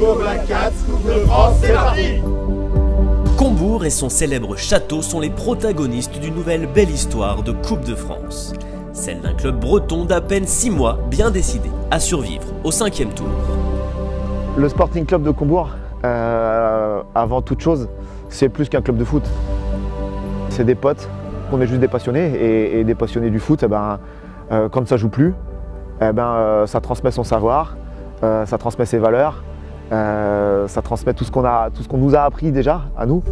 Go Black Cats, Coupe de France, c'est parti! Combourg et son célèbre château sont les protagonistes d'une nouvelle belle histoire de Coupe de France. Celle d'un club breton d'à peine 6 mois, bien décidé à survivre au 5e tour. Le Sporting Club de Combourg, avant toute chose, c'est plus qu'un club de foot. C'est des potes, on est juste des passionnés, et des passionnés du foot, quand ça joue plus, ça transmet son savoir, ça transmet ses valeurs, ça transmet tout ce qu'on nous a appris déjà, à nous.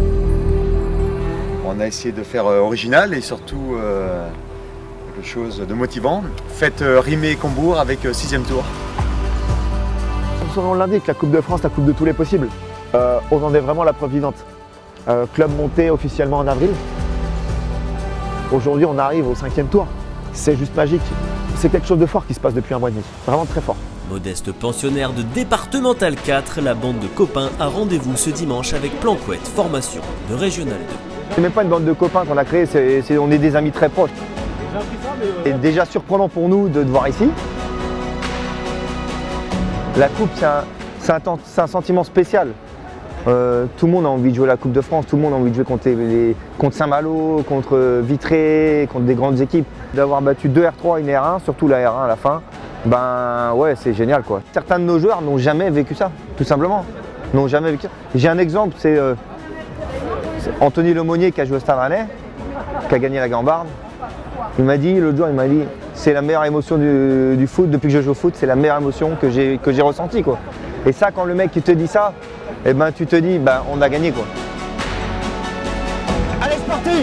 On a essayé de faire original et surtout quelque chose de motivant. Faites rimer Combourg avec 6e tour. Comme son nom l'indique, la Coupe de France, la coupe de tous les possibles. On en est vraiment la preuve vivante. Club monté officiellement en avril. Aujourd'hui, on arrive au 5e tour. C'est juste magique. C'est quelque chose de fort qui se passe depuis un mois et demi. Vraiment très fort. Modeste pensionnaire de départemental 4, la bande de copains a rendez-vous ce dimanche avec Planquette, formation de Régional 2. C'est même pas une bande de copains qu'on a créée, on est des amis très proches. C'est déjà surprenant pour nous de te voir ici. La coupe, c'est un sentiment spécial. Tout le monde a envie de jouer la Coupe de France, tout le monde a envie de jouer contre Saint-Malo, contre Vitré, contre des grandes équipes. D'avoir battu 2 R3 et une R1, surtout la R1 à la fin, ouais, c'est génial quoi. Certains de nos joueurs n'ont jamais vécu ça, tout simplement. N'ont jamais vécu ça. J'ai un exemple, c'est Anthony Lemonnier qui a joué au Stade Rennais, qui a gagné la Gambarde. Il m'a dit, l'autre jour, c'est la meilleure émotion du foot, depuis que je joue au foot, c'est la meilleure émotion que j'ai ressentie quoi. Et ça, quand le mec qui te dit ça, tu te dis, on a gagné quoi. Allez, c'est parti!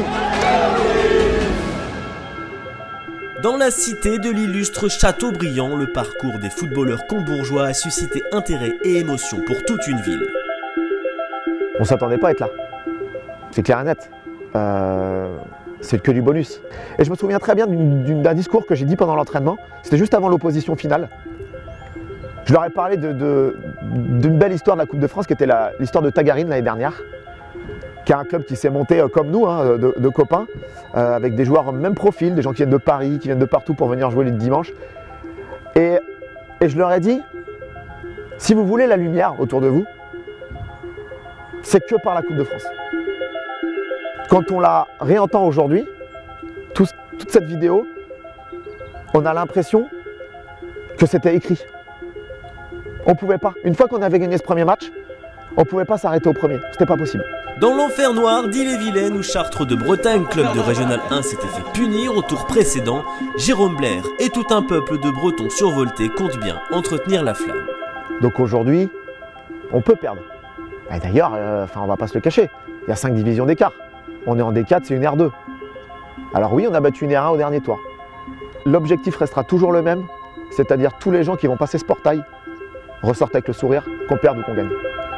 Dans la cité de l'illustre Châteaubriand, le parcours des footballeurs combourgeois a suscité intérêt et émotion pour toute une ville. On ne s'attendait pas à être là. C'est clair et net. C'est que du bonus. Et je me souviens très bien d'un discours que j'ai dit pendant l'entraînement. C'était juste avant l'opposition finale. Je leur ai parlé d'une belle histoire de la Coupe de France qui était l'histoire de Tagarine l'année dernière, qui est un club qui s'est monté comme nous, de copains, avec des joueurs même profil, des gens qui viennent de Paris, qui viennent de partout pour venir jouer le dimanche. Et je leur ai dit, si vous voulez la lumière autour de vous, c'est que par la Coupe de France. Quand on la réentend aujourd'hui, toute cette vidéo, on a l'impression que c'était écrit. On ne pouvait pas. Une fois qu'on avait gagné ce premier match, on ne pouvait pas s'arrêter au premier. C'était pas possible. Dans l'enfer noir d'Ille-et-Vilaine où Chartres de Bretagne, club de Régional 1, s'était fait punir au tour précédent, Jérôme Blair et tout un peuple de Bretons survoltés comptent bien entretenir la flamme. Donc aujourd'hui, on peut perdre. Et d'ailleurs, on va pas se le cacher, il y a 5 divisions d'écart. On est en D4, c'est une R2. Alors oui, on a battu une R1 au dernier tour. L'objectif restera toujours le même, c'est-à-dire tous les gens qui vont passer ce portail ressortent avec le sourire, qu'on perde ou qu'on gagne.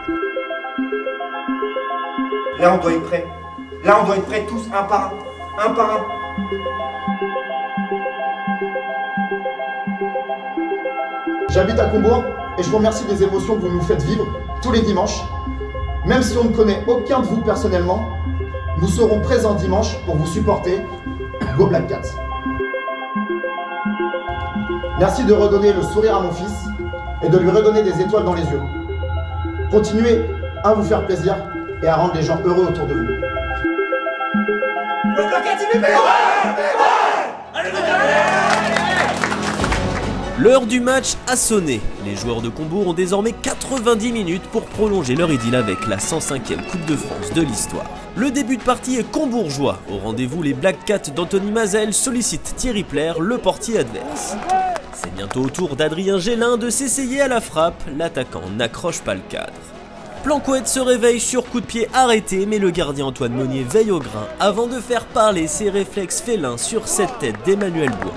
Là, on doit être prêts. Là, on doit être prêts tous, un par un. Un par un. J'habite à Combourg et je vous remercie des émotions que vous nous faites vivre tous les dimanches. Même si on ne connaît aucun de vous personnellement, nous serons présents dimanche pour vous supporter. Go Black Cats. Merci de redonner le sourire à mon fils et de lui redonner des étoiles dans les yeux. Continuez à vous faire plaisir et à rendre les gens heureux autour de vous. Le Black Cats, il est meilleur! Allez, L'heure du match a sonné. Les joueurs de Combourg ont désormais 90 minutes pour prolonger leur idylle avec la 105e Coupe de France de l'histoire. Le début de partie est combourgeois. Au rendez-vous, les Black Cats d'Anthony Mazel sollicitent Thierry Plaire, le portier adverse. C'est bientôt au tour d'Adrien Gélin de s'essayer à la frappe. L'attaquant n'accroche pas le cadre. Planquette se réveille sur coup de pied arrêté, mais le gardien Antoine Monnier veille au grain avant de faire parler ses réflexes félins sur cette tête d'Emmanuel Bourg.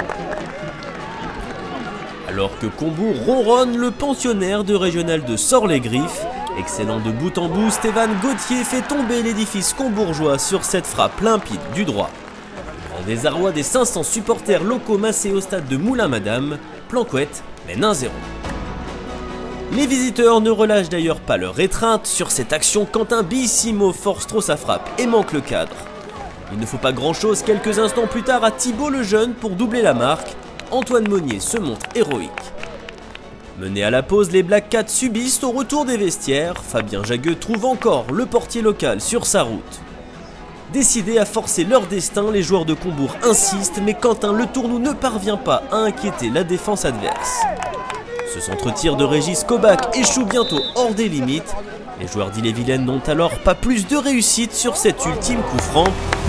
Alors que Combourg ronronne, le pensionnaire de Régional 2 sort les griffes. Excellent de bout en bout, Stéphane Gauthier fait tomber l'édifice combourgeois sur cette frappe limpide du droit. Grand désarroi des 500 supporters locaux massés au stade de Moulins-Madame, Planquette mène 1-0. Les visiteurs ne relâchent d'ailleurs pas leur étreinte sur cette action quand un Bissimo force trop sa frappe et manque le cadre. Il ne faut pas grand chose quelques instants plus tard à Thibaut Lejeune pour doubler la marque. Antoine Monnier se montre héroïque. Menés à la pause, les Black Cats subissent au retour des vestiaires. Fabien Jagueux trouve encore le portier local sur sa route. Décidés à forcer leur destin, les joueurs de Combourg insistent, mais Quentin Le Tournou ne parvient pas à inquiéter la défense adverse. Ce centre-tir de Régis Kobac échoue bientôt hors des limites. Les joueurs d'Ille-et-Vilaine n'ont alors pas plus de réussite sur cet ultime coup franc.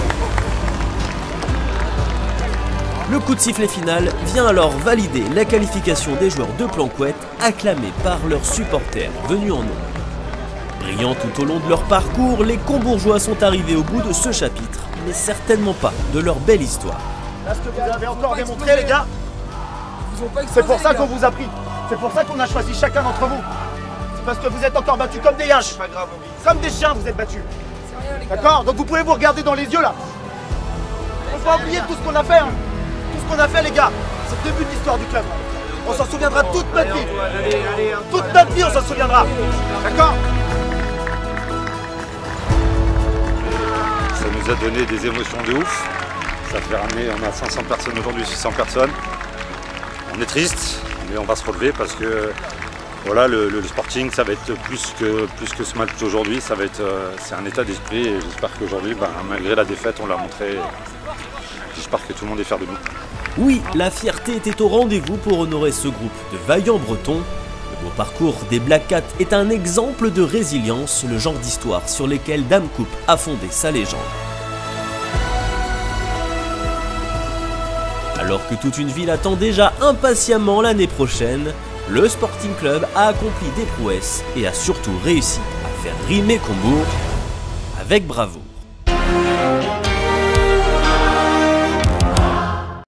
Le coup de sifflet final vient alors valider la qualification des joueurs de Planquette, acclamés par leurs supporters venus en nombre. Brillants tout au long de leur parcours, les Combourgeois sont arrivés au bout de ce chapitre, mais certainement pas de leur belle histoire. Là, ce que vous avez encore démontré, les gars, c'est pour ça qu'on vous a pris. C'est pour ça qu'on a choisi chacun d'entre vous. C'est parce que vous êtes encore battus comme des yinches. Comme des chiens, vous êtes battus. D'accord? Donc vous pouvez vous regarder dans les yeux, là. On va oublier tout ce qu'on a fait, hein. Tout ce qu'on a fait, les gars, c'est le début de l'histoire du club. On s'en souviendra toute notre vie. Toute notre vie, on s'en souviendra. D'accord? Ça nous a donné des émotions de ouf. Ça fait ramener, on a 500 personnes aujourd'hui, 600 personnes. On est triste, mais on va se relever parce que voilà, le Sporting, ça va être plus que ce match d'aujourd'hui. Ça va être, c'est un état d'esprit et j'espère qu'aujourd'hui, malgré la défaite, on l'a montré. J'espère que tout le monde est fier de nous. Oui, la fierté était au rendez-vous pour honorer ce groupe de vaillants Bretons. Le beau parcours des Black Cats est un exemple de résilience, le genre d'histoire sur lesquelles Dame Coupe a fondé sa légende. Alors que toute une ville attend déjà impatiemment l'année prochaine, le Sporting Club a accompli des prouesses et a surtout réussi à faire rimer Combourg avec bravoure.